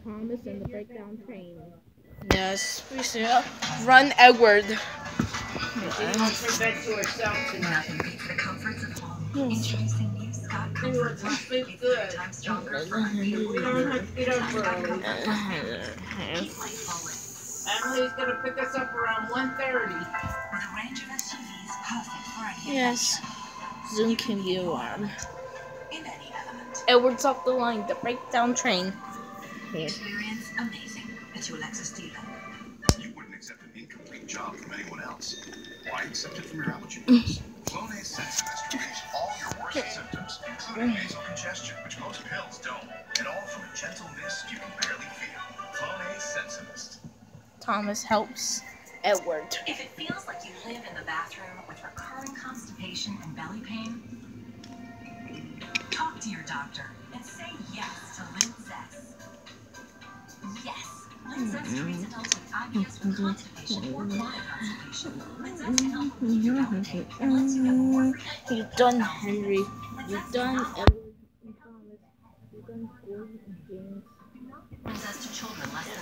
Thomas and the breakdown train. Yes, we should run Edward. She wants her bed to herself tonight. Nothing beats the comforts of home. Introducing new Scott Comfort Plus. Sleep It's good. 3 times stronger for We don't have to get up early. Emily's gonna pick us up around 1:30. With a range of SUVs perfect for any Yes. Zoom can be alarm. in any element. Edward's off the line, the breakdown train. Experience amazing at your Lexus dealer. You wouldn't accept an incomplete job from anyone else. Why accept it from your allergy pills? Flonase Sensimist treats all your worst symptoms, including nasal congestion, which most pills don't. And all from a gentle mist you can barely feel. Flonase Sensimist. Thomas helps Edward. If it feels like you live in the bathroom with recurring constipation and belly pain, talk to your doctor and say yes to Linzess. Yes, Linzess treats adults with IBS with constipation or chronic constipation. Linzess can help relieve your belly pain and lets you get more You've done Henry. You've done Edward and Thomas. You've done Gordon and James. Linzess to children less